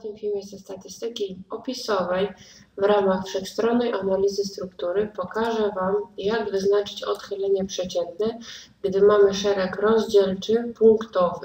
tym filmie ze statystyki opisowej w ramach wszechstronnej analizy struktury pokażę Wam, jak wyznaczyć odchylenie przeciętne, gdy mamy szereg rozdzielczy punktowy.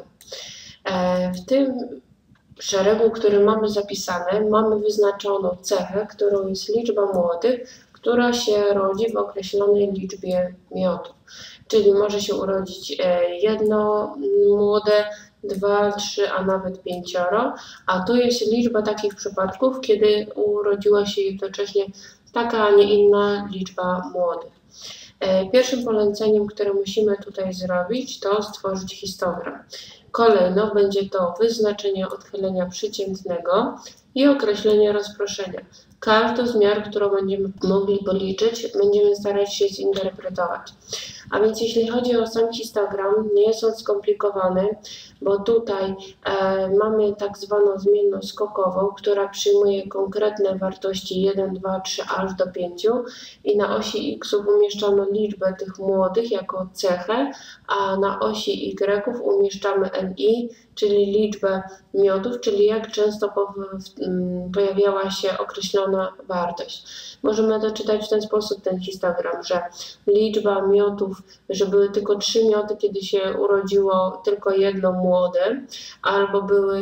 W tym szeregu, który mamy zapisane, mamy wyznaczoną cechę, którą jest liczba młodych, która się rodzi w określonej liczbie miotów. Czyli może się urodzić jedno młode, 2, 3, a nawet 5, a tu jest liczba takich przypadków, kiedy urodziła się jednocześnie taka, a nie inna liczba młodych. Pierwszym poleceniem, które musimy tutaj zrobić, to stworzyć histogram. Kolejno będzie to wyznaczenie odchylenia przeciętnego i określenie rozproszenia. Każdą z miar, którą będziemy mogli policzyć, będziemy starać się zinterpretować. A więc jeśli chodzi o sam histogram, nie jest on skomplikowany, bo tutaj mamy tak zwaną zmienną skokową, która przyjmuje konkretne wartości 1, 2, 3 aż do 5 i na osi x umieszczamy liczbę tych młodych jako cechę, a na osi y umieszczamy ni, czyli liczbę miotów, czyli jak często pojawiała się określona wartość. Możemy doczytać w ten sposób ten histogram, że liczba miotów, że były tylko 3 mioty, kiedy się urodziło tylko jedno młode, albo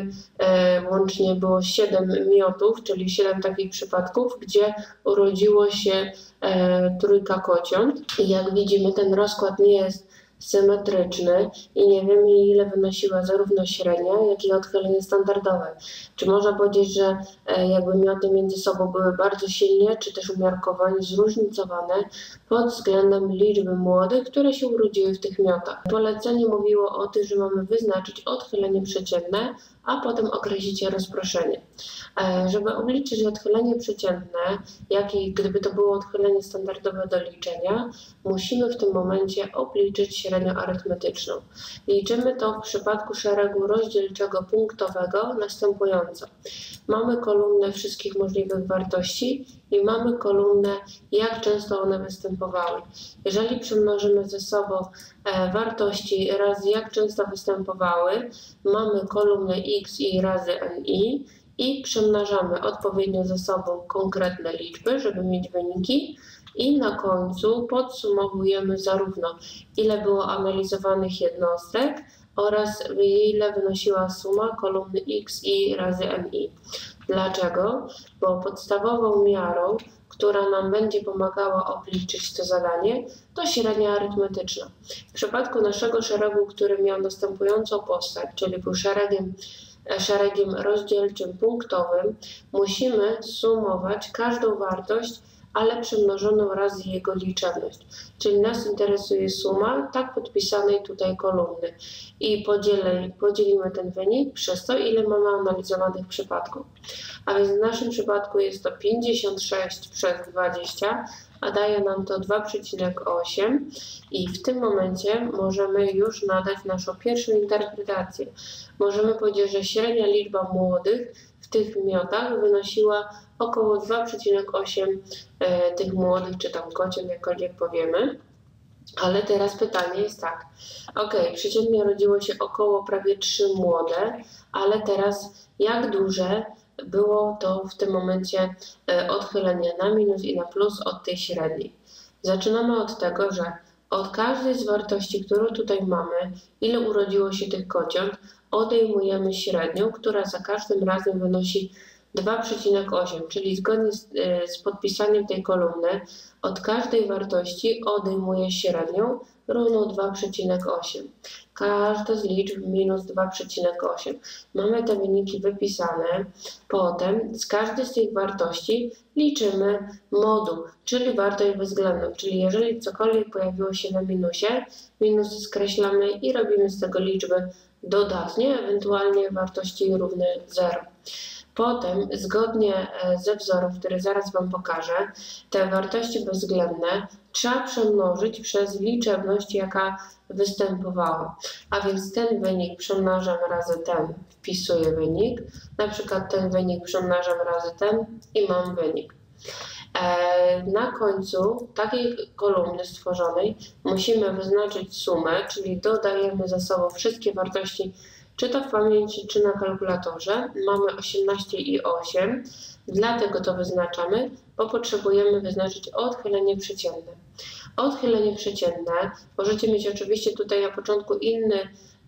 łącznie było 7 miotów, czyli 7 takich przypadków, gdzie urodziło się trójka kociąt. I jak widzimy, ten rozkład nie jest symetryczny i nie wiemy, ile wynosiła zarówno średnia, jak i odchylenie standardowe. Czy można powiedzieć, że jakby mioty między sobą były bardzo silnie, czy też umiarkowanie zróżnicowane pod względem liczby młodych, które się urodziły w tych miotach. Polecenie mówiło o tym, że mamy wyznaczyć odchylenie przeciętne, a potem określić rozproszenie. Żeby obliczyć odchylenie przeciętne, jak i gdyby to było odchylenie standardowe do liczenia, musimy w tym momencie obliczyć średnią arytmetyczną. Liczymy to w przypadku szeregu rozdzielczego punktowego następująco. Mamy kolumnę wszystkich możliwych wartości i mamy kolumnę, jak często one występowały. Jeżeli przemnożymy ze sobą wartości razy jak często występowały, mamy kolumnę x i razy ni i przemnażamy odpowiednio ze sobą konkretne liczby, żeby mieć wyniki. I na końcu podsumowujemy zarówno ile było analizowanych jednostek oraz ile wynosiła suma kolumny x i razy ni. Dlaczego? Bo podstawową miarą, która nam będzie pomagała obliczyć to zadanie, to średnia arytmetyczna. W przypadku naszego szeregu, który miał następującą postać, czyli był szeregiem rozdzielczym punktowym, musimy sumować każdą wartość, ale przemnożoną razy jego liczebność. Czyli nas interesuje suma tak podpisanej tutaj kolumny. I podzielimy ten wynik przez to, ile mamy analizowanych przypadków. A więc w naszym przypadku jest to 56 przez 20, a daje nam to 2,8 i w tym momencie możemy już nadać naszą pierwszą interpretację. Możemy powiedzieć, że średnia liczba młodych w tych miotach wynosiła około 2,8 tych młodych, czy tam kociąt, jakkolwiek powiemy. Ale teraz pytanie jest tak, przeciętnie rodziło się około prawie 3 młode, ale teraz jak duże było to w tym momencie odchylenie na minus i na plus od tej średniej. Zaczynamy od tego, że od każdej z wartości, którą tutaj mamy, ile urodziło się tych kociąt, odejmujemy średnią, która za każdym razem wynosi 2,8, czyli zgodnie z podpisaniem tej kolumny od każdej wartości odejmuję średnią równą 2,8. Każda z liczb minus 2,8. Mamy te wyniki wypisane. Potem z każdej z tych wartości liczymy moduł, czyli wartość bezwzględną. Czyli jeżeli cokolwiek pojawiło się na minusie, minus skreślamy i robimy z tego liczby dodatnie, ewentualnie wartości równe 0. Potem, zgodnie ze wzorem, który zaraz Wam pokażę, te wartości bezwzględne trzeba przemnożyć przez liczebność, jaka występowała. A więc ten wynik przemnażam razy ten, wpisuję wynik. Na przykład ten wynik przemnażam razy ten i mam wynik. Na końcu takiej kolumny stworzonej musimy wyznaczyć sumę, czyli dodajemy ze sobą wszystkie wartości czy to w pamięci, czy na kalkulatorze. Mamy 18 i 8, dlatego to wyznaczamy, bo potrzebujemy wyznaczyć odchylenie przeciętne. Odchylenie przeciętne możecie mieć oczywiście tutaj na początku inny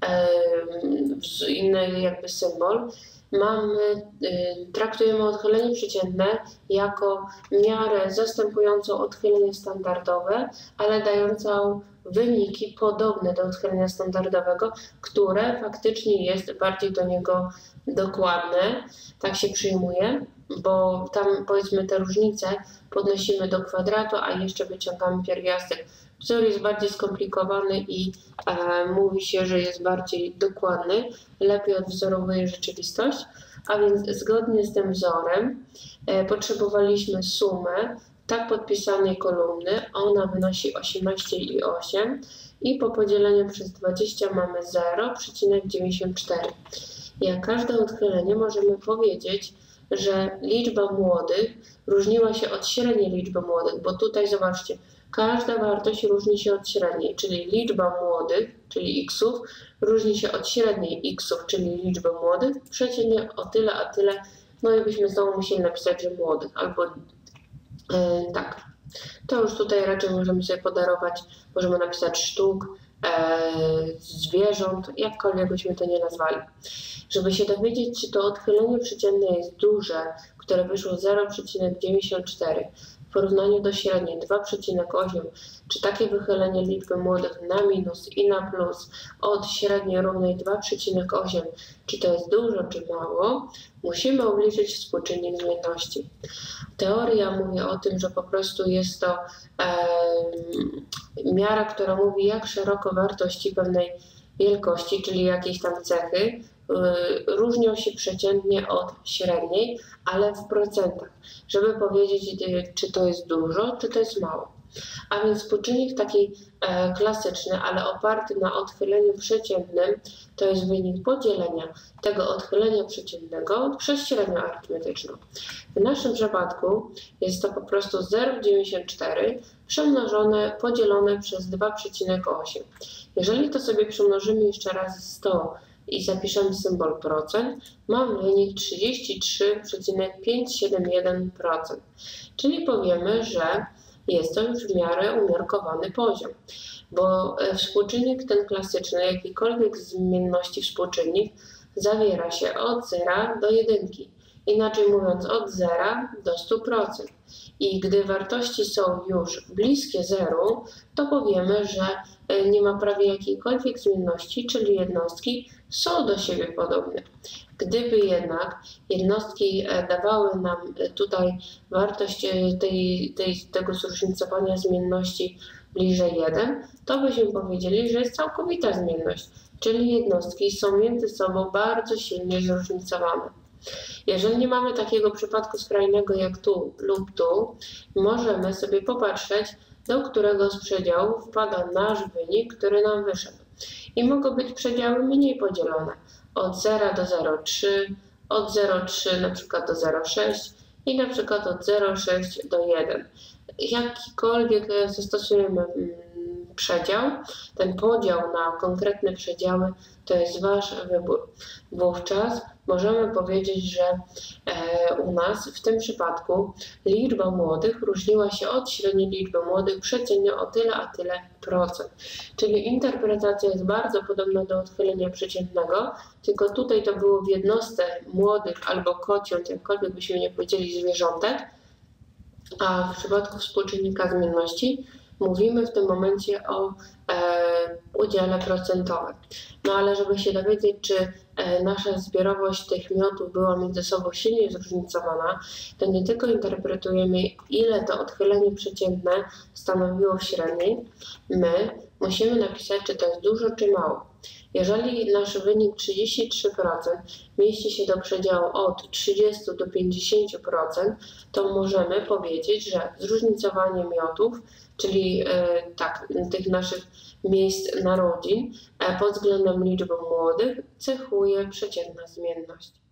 jakby symbol. Traktujemy odchylenie przeciętne jako miarę zastępującą odchylenie standardowe, ale dającą wyniki podobne do odchylenia standardowego, które faktycznie jest bardziej do niego dokładne. Tak się przyjmuje, bo tam powiedzmy te różnice podnosimy do kwadratu, a jeszcze wyciągamy pierwiastek. Wzór jest bardziej skomplikowany i mówi się, że jest bardziej dokładny, lepiej odwzorowuje rzeczywistość, a więc zgodnie z tym wzorem potrzebowaliśmy sumę tak podpisanej kolumny, ona wynosi 18 i 8 i po podzieleniu przez 20 mamy 0,94. Jak każde odchylenie możemy powiedzieć, że liczba młodych różniła się od średniej liczby młodych, bo tutaj zobaczcie, każda wartość różni się od średniej, czyli liczba młodych, czyli xów, różni się od średniej xów, czyli liczby młodych, przeciętnie o tyle, a tyle, no i byśmy znowu musieli napisać, że młodych, albo tak. To już tutaj raczej możemy sobie podarować, możemy napisać sztuk, zwierząt, jakkolwiek byśmy to nie nazwali. Żeby się dowiedzieć, czy to odchylenie przeciętne jest duże, które wyszło 0,94 w porównaniu do średniej 2,8, czy takie wychylenie liczby młodych na minus i na plus od średniej równej 2,8, czy to jest dużo, czy mało, musimy obliczyć współczynnik zmienności. Teoria mówi o tym, że po prostu jest to miara, która mówi, jak szeroko wartości pewnej wielkości, czyli jakiejś tam cechy, różnią się przeciętnie od średniej, ale w procentach, żeby powiedzieć, czy to jest dużo, czy to jest mało. A więc współczynnik taki klasyczny, ale oparty na odchyleniu przeciętnym, to jest wynik podzielenia tego odchylenia przeciętnego przez średnią arytmetyczną. W naszym przypadku jest to po prostu 0,94 przemnożone, podzielone przez 2,8. Jeżeli to sobie przemnożymy jeszcze raz 100 i zapiszemy symbol procent, mam wynik 33,571%. Czyli powiemy, że jest to już w miarę umiarkowany poziom, bo współczynnik ten klasyczny, jakikolwiek zmienności współczynnik, zawiera się od 0 do 1, inaczej mówiąc od 0 do 100%. I gdy wartości są już bliskie zeru, to powiemy, że nie ma prawie jakiejkolwiek zmienności, czyli jednostki są do siebie podobne. Gdyby jednak jednostki dawały nam tutaj wartość tego zróżnicowania zmienności bliżej 1, to byśmy powiedzieli, że jest całkowita zmienność, czyli jednostki są między sobą bardzo silnie zróżnicowane. Jeżeli nie mamy takiego przypadku skrajnego jak tu lub tu, możemy sobie popatrzeć, do którego z przedziałów wpada nasz wynik, który nam wyszedł. I mogą być przedziały mniej podzielone, od 0 do 0,3, od 0,3 na przykład do 0,6 i na przykład od 0,6 do 1. Jakikolwiek zastosujemy przedział, ten podział na konkretne przedziały to jest Wasz wybór. Wówczas możemy powiedzieć, że u nas w tym przypadku liczba młodych różniła się od średniej liczby młodych przeciętnie o tyle, a tyle procent. Czyli interpretacja jest bardzo podobna do odchylenia przeciętnego, tylko tutaj to było w jednostce młodych albo kociąt, jakkolwiek byśmy nie powiedzieli zwierzątek, a w przypadku współczynnika zmienności mówimy w tym momencie o udziale procentowym. No ale żeby się dowiedzieć, czy nasza zbiorowość tych miotów była między sobą silnie zróżnicowana, to nie tylko interpretujemy, ile to odchylenie przeciętne stanowiło w średniej, my musimy napisać, czy to jest dużo, czy mało. Jeżeli nasz wynik 33% mieści się do przedziału od 30 do 50%, to możemy powiedzieć, że zróżnicowanie miotów, czyli tych naszych miejsc narodzin pod względem liczby młodych cechuje przeciętna zmienność.